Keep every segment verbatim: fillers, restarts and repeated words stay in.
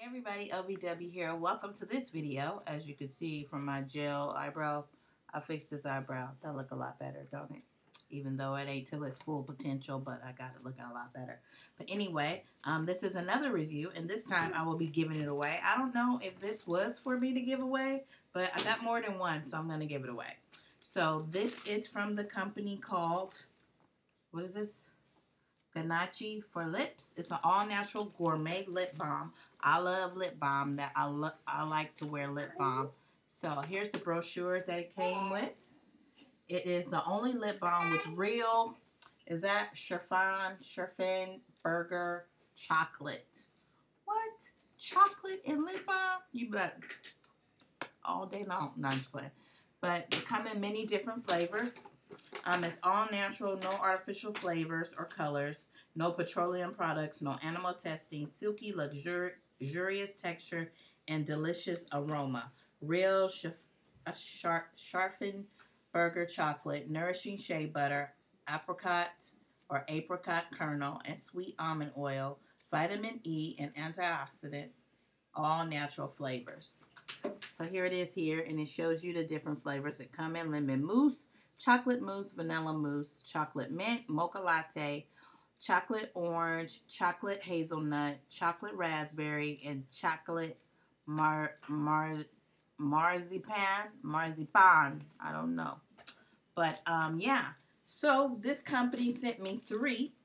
Hey everybody, L V W here. Welcome to this video. As you can see from my gel eyebrow, I fixed this eyebrow. That look a lot better, don't it? Even though it ain't till its full potential, but I got it looking a lot better. But anyway, um, this is another review, and this time I will be giving it away. I don't know if this was for me to give away, but I got more than one, so I'm going to give it away. So this is from the company called, what is this? Ganache for Lips. It's an all-natural gourmet lip balm. I love lip balm. That I lo I like to wear lip balm. So here's the brochure that it came with. It is the only lip balm with real, is that Chiffon, Chiffon Burger chocolate. What? Chocolate and lip balm? You bet. All day long. Not just playing. But they come in many different flavors. Um, it's all natural, no artificial flavors or colors, no petroleum products, no animal testing, silky, luxur luxurious texture, and delicious aroma. Real Scharfen Burger chocolate, nourishing shea butter, apricot or apricot kernel, and sweet almond oil, vitamin E, and antioxidant, all natural flavors. So here it is here, and it shows you the different flavors that come in: lemon mousse, chocolate mousse, vanilla mousse, chocolate mint, mocha latte, chocolate orange, chocolate hazelnut, chocolate raspberry, and chocolate mar mar marzipan. Marzipan. I don't know. But um, yeah. So this company sent me three,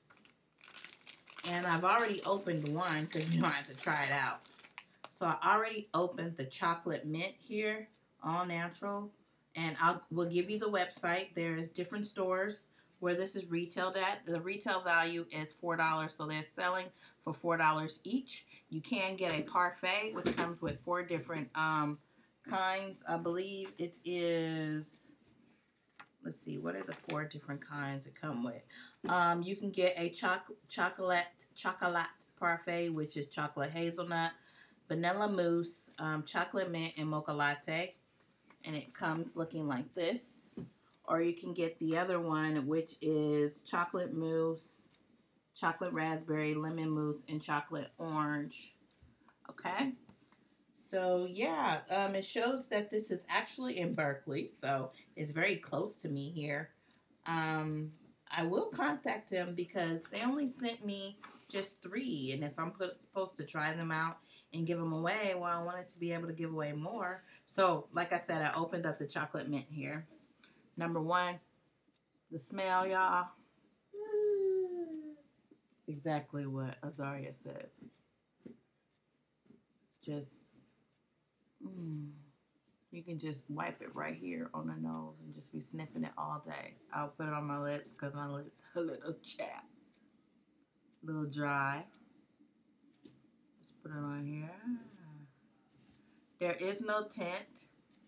and I've already opened one because you know I have to try it out. So I already opened the chocolate mint here, all natural. And I will give you the website. There's different stores where this is retailed at. The retail value is four dollars, so they're selling for four dollars each. You can get a parfait, which comes with four different um, kinds. I believe it is, let's see, what are the four different kinds that come with? Um, you can get a choc chocolate, chocolate parfait, which is chocolate hazelnut, vanilla mousse, um, chocolate mint, and mocha latte. And it comes looking like this. Or you can get the other one, which is chocolate mousse, chocolate raspberry, lemon mousse, and chocolate orange. Okay? So, yeah, um, it shows that this is actually in Berkeley, so it's very close to me here. Um, I will contact them because they only sent me just three, and if I'm put, supposed to try them out and give them away, well, I wanted to be able to give away more. So, like I said, I opened up the chocolate mint here. Number one, the smell, y'all. Exactly what Azaria said. Just, mm, you can just wipe it right here on the nose and just be sniffing it all day. I'll put it on my lips because my lips are a little chapped, a little dry. Let's put it on here. There is no tint.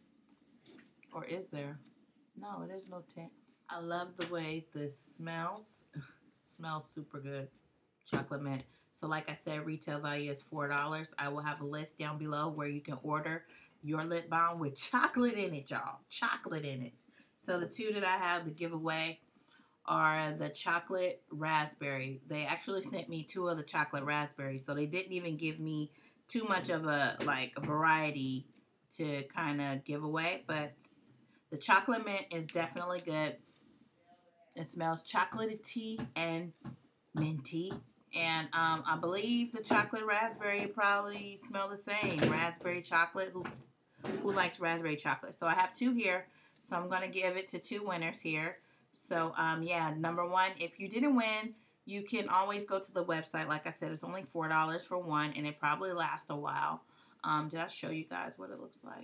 Or is there? No, it is no tint. I love the way this smells. It smells super good. Chocolate mint. So like I said, retail value is four dollars. I will have a list down below where you can order your lip balm with chocolate in it, y'all. Chocolate in it. So the two that I have to give away are the chocolate raspberry. They actually sent me two of the chocolate raspberries, so they didn't even give me too much of a like a variety to kind of give away. But the chocolate mint is definitely good. It smells chocolatey and minty. And um, I believe the chocolate raspberry probably smell the same. Raspberry chocolate. Who who likes raspberry chocolate? So I have two here. So I'm going to give it to two winners here. So, um, yeah, number one, if you didn't win, you can always go to the website. Like I said, it's only four dollars for one, and it probably lasts a while. Um, did I show you guys what it looks like?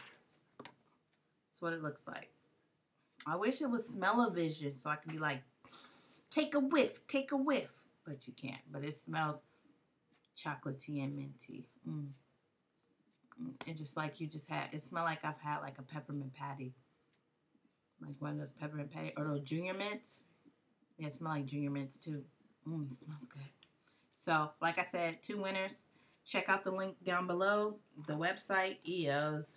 That's what it looks like. I wish it was smell-o-vision so I could be like, take a whiff, take a whiff. But you can't. But it smells chocolatey and minty. Mm. It's just like you just had, it smells like I've had like a peppermint patty. Like one of those peppermint patty, or those junior mints. Yeah, it smell like junior mints too. Mmm, smells good. So, like I said, two winners. Check out the link down below. The website is,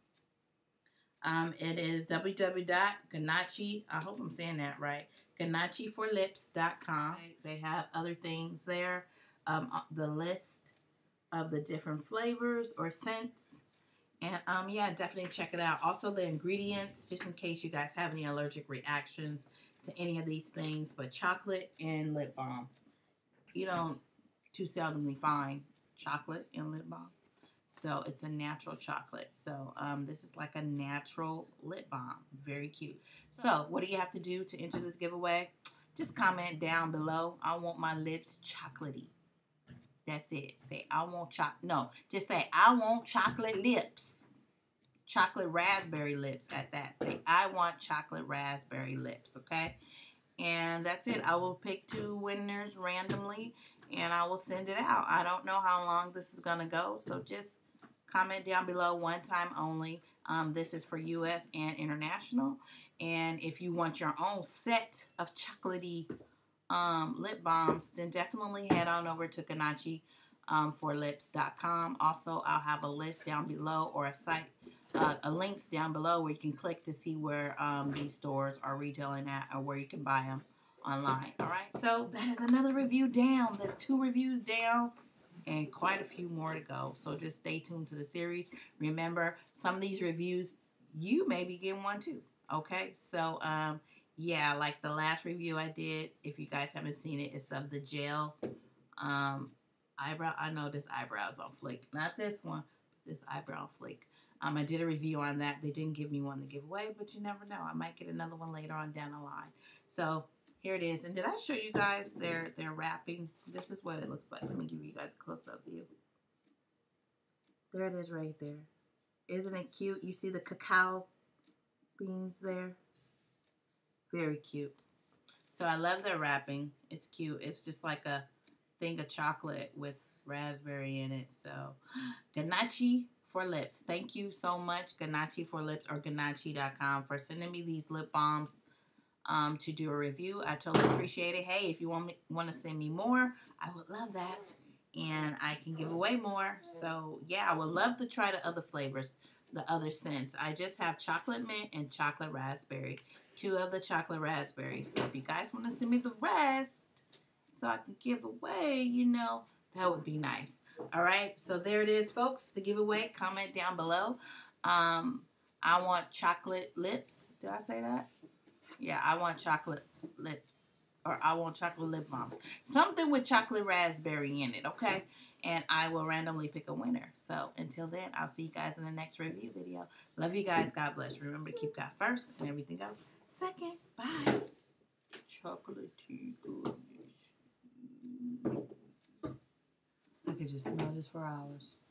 um, it is w w w dot ganache, I hope I'm saying that right, ganache for lips dot com. They have other things there. Um, the list of the different flavors or scents. And um, yeah, definitely check it out. Also, the ingredients, just in case you guys have any allergic reactions to any of these things, but chocolate and lip balm. You don't too seldomly find chocolate in lip balm. So it's a natural chocolate. So um, this is like a natural lip balm. Very cute. So what do you have to do to enter this giveaway? Just comment down below. I want my lips chocolatey. That's it. Say, I want chocolate. No, just say, I want chocolate lips. Chocolate raspberry lips at that. Say, I want chocolate raspberry lips, okay? And that's it. I will pick two winners randomly, and I will send it out. I don't know how long this is going to go, so just comment down below, one time only. Um, this is for U S and international. And if you want your own set of chocolatey Um, lip balms, then definitely head on over to Ganache um, for lips dot com. Also, I'll have a list down below or a site, uh, a links down below where you can click to see where um, these stores are retailing at or where you can buy them online. All right, so that is another review down. There's two reviews down and quite a few more to go. So just stay tuned to the series. Remember, some of these reviews, you may be getting one too. Okay, so um, yeah, like the last review I did, if you guys haven't seen it, it's of the gel um, eyebrow. I know this eyebrow is on flake. Not this one, but this eyebrow on flake. Um, I did a review on that. They didn't give me one to give away, but you never know. I might get another one later on down the line. So here it is. And did I show you guys their, their wrapping? This is what it looks like. Let me give you guys a close-up view. There it is right there. Isn't it cute? You see the cacao beans there? Very cute. So I love their wrapping. It's cute. It's just like a thing of chocolate with raspberry in it. So Ganache for lips. Thank you so much, Ganache for lips or Ganache dot com, for sending me these lip balms um, to do a review. I totally appreciate it. Hey, if you want me want to send me more, I would love that. And I can give away more. So yeah, I would love to try the other flavors, the other scents. I just have chocolate mint and chocolate raspberry. Two of the chocolate raspberries. So if you guys want to send me the rest so I can give away, you know, that would be nice. All right. So there it is, folks. The giveaway. Comment down below. Um, I want chocolate lips. Did I say that? Yeah, I want chocolate lips. Or I want chocolate lip balms. Something with chocolate raspberry in it, okay? And I will randomly pick a winner. So until then, I'll see you guys in the next review video. Love you guys. God bless. Remember to keep God first and everything else second. Bye. Chocolatey goodness. I could just smell this for hours.